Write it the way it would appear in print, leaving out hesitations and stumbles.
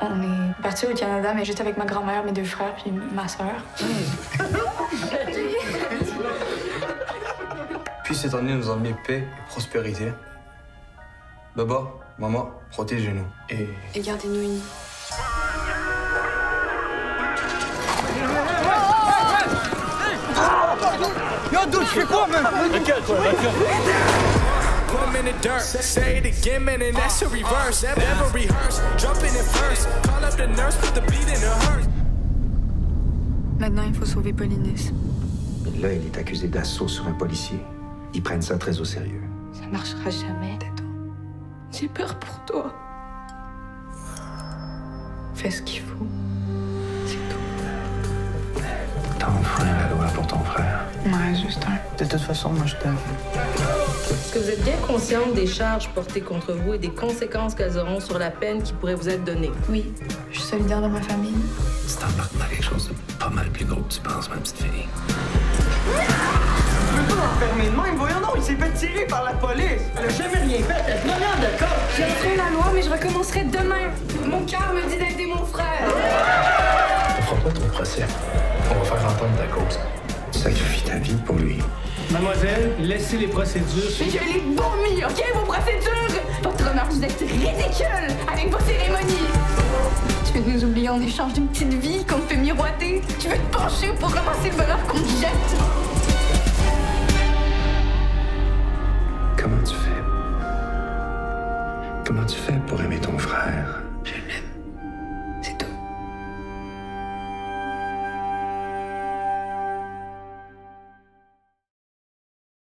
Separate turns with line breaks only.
On est partis au Canada, mais juste avec ma grand-mère, mes 2 frères, puis ma sœur.
Puis cette année nous a mis paix et prospérité. Baba, maman, protégez-nous.
Et gardez-nous unis.
Yo, dude, tu fais quoi, man?
Calme-toi, voiture.
Put 'em in the dirt, say it again, man, and that's a reverse. Never rehearse, jumping in first. Call up the nurse, put the bleed in her heart.
Maintenant, il faut sauver Polynice.
Là, il est accusé d'assaut sur un policier. Ils prennent ça très au sérieux.
Ça marchera jamais, Tato. J'ai peur pour toi. Fais ce qu'il faut. C'est tout.
T'as enfreint la loi pour ton frère.
Ouais, juste un.
De toute façon, moi, je t'aime.
Est-ce que vous êtes bien consciente des charges portées contre vous et des conséquences qu'elles auront sur la peine qui pourrait vous être donnée?
Oui, je suis solidaire de ma famille.
Tu t'embarques dans quelque chose de pas mal plus gros que tu penses, ma petite fille.
Tu peux pas l'enfermer de même, voyons non, il s'est fait tirer par la police. Elle a jamais rien fait, elle est première de cop.
J'ai enfreint la loi, mais je recommencerai demain. Mon cœur me dit d'aider mon frère.
On fera pas ton procès. On va faire entendre ta cause. Tu sacrifies ta vie pour lui.
Mademoiselle, laissez les procédures.
Mais je les vomis, OK, vos procédures? Votre honneur, vous êtes ridicule avec vos cérémonies. Tu veux nous oublier en échange d'une petite vie qu'on te fait miroiter? Tu veux te pencher pour ramasser le bonheur qu'on te jette?
Comment tu fais? Comment tu fais pour aimer ton frère